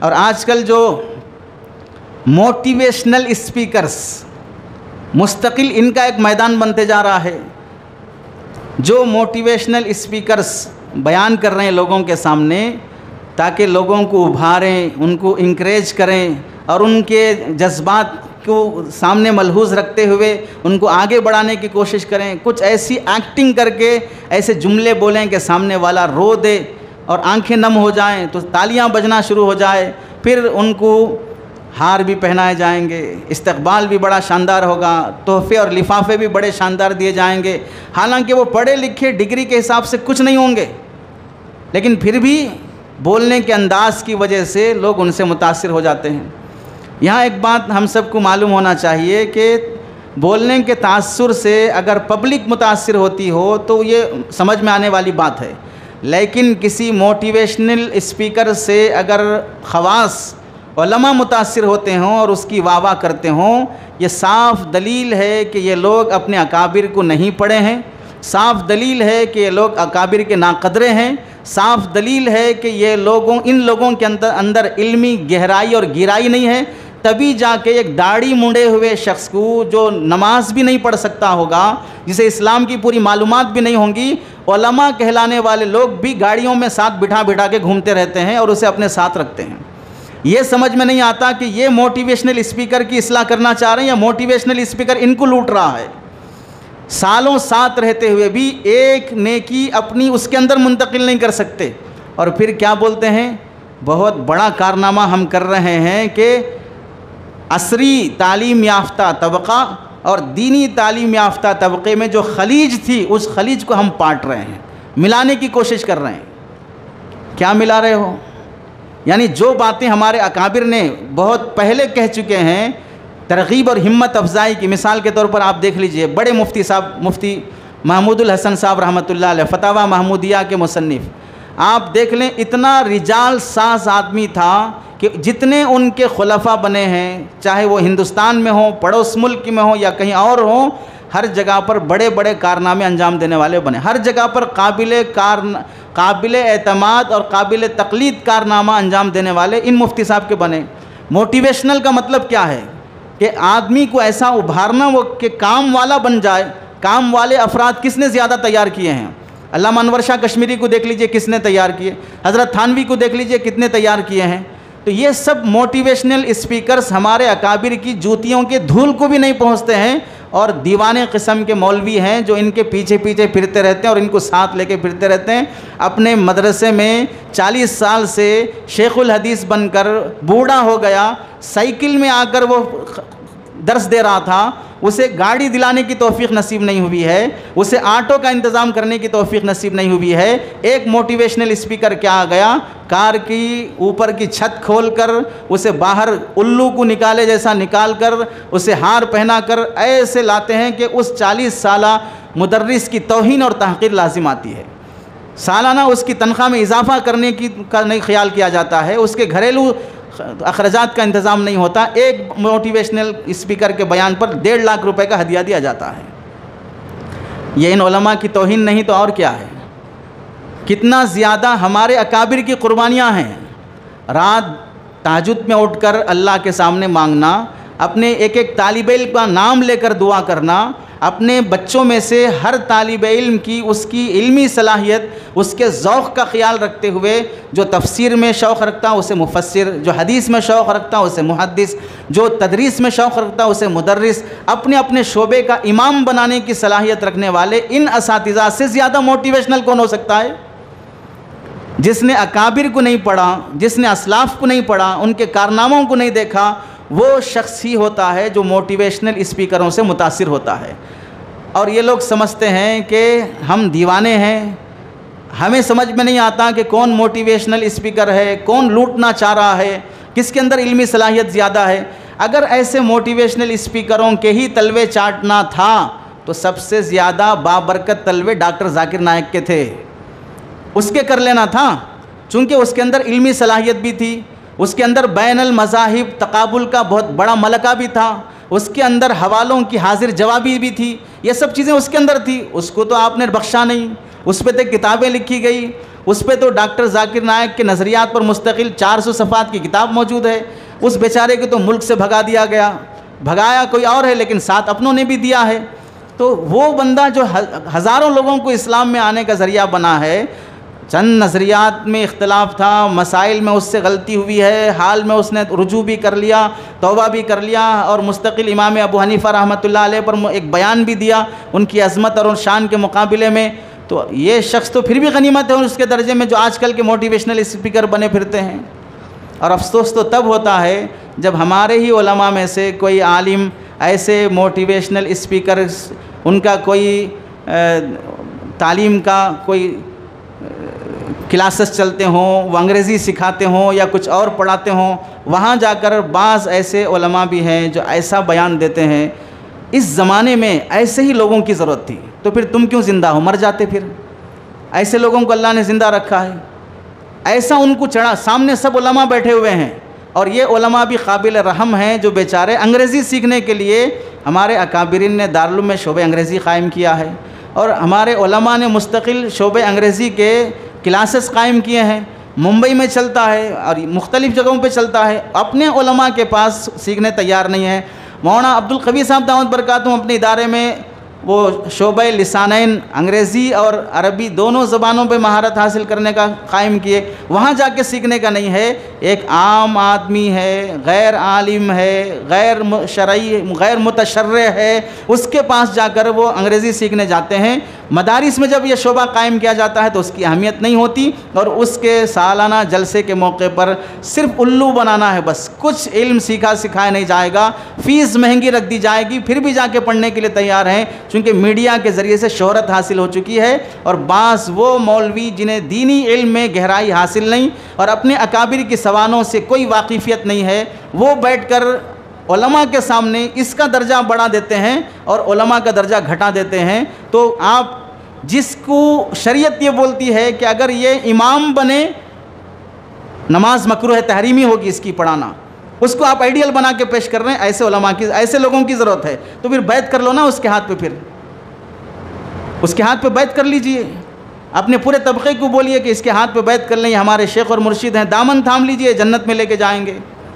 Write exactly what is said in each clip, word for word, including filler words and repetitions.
और आजकल जो मोटिवेशनल स्पीकर्स मुस्तकिल इनका एक मैदान बनते जा रहा है। जो मोटिवेशनल स्पीकर्स बयान कर रहे हैं लोगों के सामने ताकि लोगों को उभारें, उनको इंकरेज करें और उनके जज्बात को सामने मलहूज़ रखते हुए उनको आगे बढ़ाने की कोशिश करें। कुछ ऐसी एक्टिंग करके ऐसे जुमले बोलें कि सामने वाला रो दे और आंखें नम हो जाएं, तो तालियां बजना शुरू हो जाए। फिर उनको हार भी पहनाए जाएंगे, इस्तकबाल भी बड़ा शानदार होगा, तोहफे और लिफाफे भी बड़े शानदार दिए जाएंगे। हालांकि वो पढ़े लिखे डिग्री के हिसाब से कुछ नहीं होंगे, लेकिन फिर भी बोलने के अंदाज़ की वजह से लोग उनसे मुतासिर हो जाते हैं। यहाँ एक बात हम सबको मालूम होना चाहिए कि बोलने के तासुर से अगर पब्लिक मुतासिर होती हो तो ये समझ में आने वाली बात है, लेकिन किसी मोटिवेशनल स्पीकर से अगर ख़वास उलमा मुतासिर होते हों और उसकी वाह वाह करते हों, ये साफ़ दलील है कि ये लोग अपने अकाबिर को नहीं पढ़े हैं। साफ़ दलील है कि ये लोग अकाबिर के नाकदरे हैं। साफ़ दलील है कि ये लोगों इन लोगों के अंदर अंदर इल्मी गहराई और गिराई नहीं है। तभी जाके एक दाढ़ी मुंडे हुए शख्स को, जो नमाज भी नहीं पढ़ सकता होगा, जिसे इस्लाम की पूरी मालूमात भी नहीं होंगी, उलमा कहलाने वाले लोग भी गाड़ियों में साथ बिठा बिठा के घूमते रहते हैं और उसे अपने साथ रखते हैं। ये समझ में नहीं आता कि ये मोटिवेशनल स्पीकर की इस्लाह करना चाह रहे हैं या मोटिवेशनल स्पीकर इनको लूट रहा है। सालों साथ रहते हुए भी एक नेकी अपनी उसके अंदर मुंतकिल नहीं कर सकते, और फिर क्या बोलते हैं, बहुत बड़ा कारनामा हम कर रहे हैं कि असरी तालीम याफ्ता तबक़ा और दीनी तालीम याफ्ता तबक़े में जो खलीज थी, उस खलीज को हम पाट रहे हैं, मिलाने की कोशिश कर रहे हैं। क्या मिला रहे हो? यानी जो बातें हमारे अकाबिर ने बहुत पहले कह चुके हैं, तरग़ीब और हिम्मत अफजाई की मिसाल के तौर पर आप देख लीजिए, बड़े मुफ्ती साहब मुफ्ती महमूदुल हसन साहब रहमतुल्लाह अलैह फतावा महमूदिया के मुसन्निफ़, आप देख लें, इतना रिजाल साज आदमी था कि जितने उनके खुलफा बने हैं, चाहे वो हिंदुस्तान में हों, पड़ोस मुल्क में हों या कहीं और हों, हर जगह पर बड़े बड़े कारनामे अंजाम देने वाले बने। हर जगह पर काबिल कार काबिल एतमाद और काबिल तकलीद कारनामा अंजाम देने वाले इन मुफ्ती साहब के बने। मोटिवेशनल का मतलब क्या है कि आदमी को ऐसा उभारना वो कि काम वाला बन जाए। काम वाले अफराद किसने ज़्यादा तैयार किए हैं? अल्लामा अनवर शाह कश्मीरी को देख लीजिए किसने तैयार किए, हज़रत थानवी को देख लीजिए कितने तैयार किए हैं। तो ये सब मोटिवेशनल स्पीकर्स हमारे अकाबिर की जूतियों के धूल को भी नहीं पहुँचते हैं, और दीवाने किस्म के मौलवी हैं जो इनके पीछे पीछे फिरते रहते हैं और इनको साथ लेके फिरते रहते हैं। अपने मदरसे में चालीस साल से शेखुल हदीस बनकर बूढ़ा हो गया, साइकिल में आकर वो दर्स दे रहा था, उसे गाड़ी दिलाने की तौफीक नसीब नहीं हुई है, उसे ऑटो का इंतज़ाम करने की तौफीक नसीब नहीं हुई है। एक मोटिवेशनल स्पीकर क्या आ गया, कार की ऊपर की छत खोलकर उसे बाहर उल्लू को निकाले जैसा निकाल कर उसे हार पहना कर ऐसे लाते हैं कि उस चालीस साला मुदर्रिस की तौहीन और तहक़ीर लाजिम आती है। सालाना उसकी तनख्वाह में इजाफ़ा करने की का नहीं ख्याल किया जाता है, उसके घरेलू अखराजात का इंतज़ाम नहीं होता। एक मोटिवेशनल स्पीकर के बयान पर डेढ़ लाख रुपए का हदिया दिया जाता है। ये इन उलमा की तौहीन नहीं तो और क्या है? कितना ज़्यादा हमारे अकाबिर की कुर्बानियाँ हैं। रात ताजुद में उठकर अल्लाह के सामने मांगना, अपने एक एक तालिब इल्म का नाम लेकर दुआ करना, अपने बच्चों में से हर तालिब इल्म की उसकी इल्मी सलाहियत, उसके ज़ौक़ का ख्याल रखते हुए, जो तफसीर में शौक़ रखता है उसे मुफस्सिर, जो हदीस में शौक़ रखता है उसे मुहद्दिस, जो तदरीस में शौक़ रखता है उसे मुदर्रिस, अपने अपने शोबे का इमाम बनाने की सलाहियत रखने वाले इन असातिज़ा से ज़्यादा मोटिवेशनल कौन हो सकता है? जिसने अकाबिर को नहीं पढ़ा, जिसने असलाफ़ को नहीं पढ़ा, उनके कारनामों को नहीं देखा, वो शख्स ही होता है जो मोटिवेशनल स्पीकरों से मुतासिर होता है। और ये लोग समझते हैं कि हम दीवाने हैं, हमें समझ में नहीं आता कि कौन मोटिवेशनल स्पीकर है, कौन लूटना चाह रहा है, किसके अंदर इल्मी सलाहियत ज़्यादा है। अगर ऐसे मोटिवेशनल स्पीकरों के ही तलवे चाटना था तो सबसे ज़्यादा बाबरकत तलवे डॉक्टर जाकिर नायक के थे, उसके कर लेना था, चूँकि उसके अंदर इल्मी सलाहियत भी थी, उसके अंदर बैनुल मज़ाहिब तकाबुल का बहुत बड़ा मलका भी था, उसके अंदर हवालों की हाजिर जवाबी भी थी, ये सब चीज़ें उसके अंदर थी। उसको तो आपने बख्शा नहीं, उस पर तो किताबें लिखी गई, उस पर तो डॉक्टर जाकिर नायक के नज़रियात पर मुस्तकिल चार सौ सफ़ात की किताब मौजूद है। उस बेचारे को तो मुल्क से भगा दिया गया, भगाया कोई और है लेकिन साथ अपनों ने भी दिया है। तो वो बंदा जो हज़ारों लोगों को इस्लाम में आने का ज़रिया बना है, चंद नज़रियात में इख्तलाफ था, मसाइल में उससे गलती हुई है, हाल में उसने रुजू भी कर लिया, तौबा भी कर लिया और मुस्तकिल इमाम अबू हनीफ़ा रहमतुल्लाह अलैह पर एक बयान भी दिया उनकी अज़मत और शान के मुकाबले में। तो ये शख्स तो फिर भी गनीमत है उसके दर्जे में जो आजकल के मोटिवेशनल स्पीकर बने फिरते हैं। और अफसोस तो तब होता है जब हमारे ही उलमा में से कोई आलिम ऐसे मोटिवेशनल स्पीकर, उनका कोई तालीम का कोई क्लासेस चलते हों, वो अंग्रेज़ी सिखाते हों या कुछ और पढ़ाते हों, वहाँ जाकर बाज़ ऐसे उलमा भी हैं जो ऐसा बयान देते हैं। इस ज़माने में ऐसे ही लोगों की ज़रूरत थी, तो फिर तुम क्यों ज़िंदा हो, मर जाते। फिर ऐसे लोगों को अल्लाह ने ज़िंदा रखा है, ऐसा उनको चढ़ा, सामने सब उलमा बैठे हुए हैं और ये उलमा भी काबिल रहम हैं जो बेचारे अंग्रेज़ी सीखने के लिए, हमारे अकाबिरीन ने दारुल में शोबे अंग्रेज़ी कायम किया है और हमारे उलमा ने मुस्तकिल शोबे अंग्रेज़ी के क्लासेस कायम किए हैं। मुंबई में चलता है और मुख्तलिफ़ जगहों पे चलता है, अपने उलमा के पास सीखने तैयार नहीं है। मौलाना अब्दुल कवी साहब दावत बरकातुहू अपने इदारे में वो शोबे लिसानैन अंग्रेज़ी और अरबी दोनों ज़बानों पे महारत हासिल करने का कायम किए। वहाँ जाके सीखने का नहीं है, एक आम आदमी है, गैर आलिम है, गैर शरई गैर मुतशर्रे है, उसके पास जाकर वो अंग्रेज़ी सीखने जाते हैं। मदारिस में जब ये शोबा कायम किया जाता है तो उसकी अहमियत नहीं होती और उसके सालाना जलसे के मौके पर सिर्फ उल्लू बनाना है बस, कुछ इल्म सीखा सिखाया नहीं जाएगा, फ़ीस महंगी रख दी जाएगी, फिर भी जाके पढ़ने के लिए तैयार हैं क्योंकि मीडिया के ज़रिए से शोहरत हासिल हो चुकी है। और बास वो मौलवी जिन्हें दीनी इल्म में गहराई हासिल नहीं और अपने अकाबिर की सवानों से कोई वाकिफ़ियत नहीं है, वो बैठकर उलमा के सामने इसका दर्जा बढ़ा देते हैं और उलमा का दर्जा घटा देते हैं। तो आप जिसको शरीयत ये बोलती है कि अगर ये इमाम बने नमाज मकरूह है, तहरीमी होगी इसकी पढ़ाना, उसको आप आइडियल बना के पेश कर रहे हैं। ऐसे उलमा की, ऐसे लोगों की ज़रूरत है। तो फिर बैत कर लो ना उसके हाथ पे, फिर उसके हाथ पे बैत कर लीजिए, अपने पूरे तबके को बोलिए कि इसके हाथ पे बैत कर लें, हमारे शेख और मुर्शिद हैं, दामन थाम लीजिए, जन्नत में लेके जाएंगे।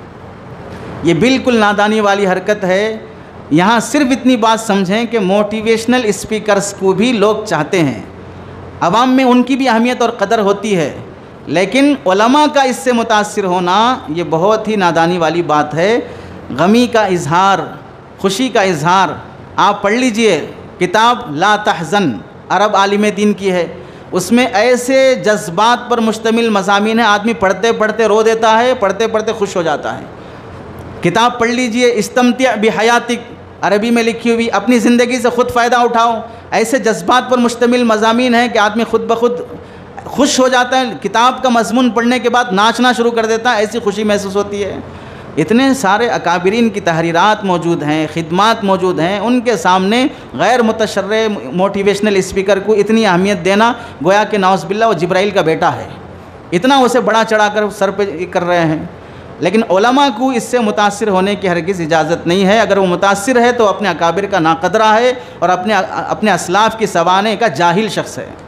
ये बिल्कुल नादानी वाली हरकत है। यहाँ सिर्फ इतनी बात समझें कि मोटिवेशनल स्पीकर्स को भी लोग चाहते हैं, अवाम में उनकी भी अहमियत और कदर होती है, लेकिन उलमा का इससे मुतासिर होना ये बहुत ही नादानी वाली बात है। गमी का इजहार, खुशी का इजहार, आप पढ़ लीजिए किताब ला तहज़न, अरब आलिम दीन की है, उसमें ऐसे जज्बात पर मुश्तमिल मज़ामीन है, आदमी पढ़ते पढ़ते रो देता है, पढ़ते पढ़ते खुश हो जाता है। किताब पढ़ लीजिए इस्तमतिअ बिहयातिक, अरबी में लिखी हुई, अपनी ज़िंदगी से ख़ुद फ़ायदा उठाओ। ऐसे जज्बात पर मुश्तमिल मज़ामीन हैं कि आदमी ख़ुद ब खुद खुश हो जाता है, किताब का मज़मून पढ़ने के बाद नाचना शुरू कर देता है, ऐसी खुशी महसूस होती है। इतने सारे अकाबिरीन की तहरीरात मौजूद हैं, खिदमात मौजूद हैं, उनके सामने गैर मुतशर्रे मोटिवेशनल स्पीकर को इतनी अहमियत देना गोया कि नाउज़ बिल्लाह वो जिब्राइल का बेटा है, इतना उसे बड़ा चढ़ा कर सर पे कर रहे हैं। लेकिन उलमा को इससे मुतासिर होने की हरगिज़ इजाज़त नहीं है। अगर वो मुतासिर है तो अपने अकाबिर का नाक़दरा है और अपने अपने असलाफ़ की सवाने का जाहिल शख्स है।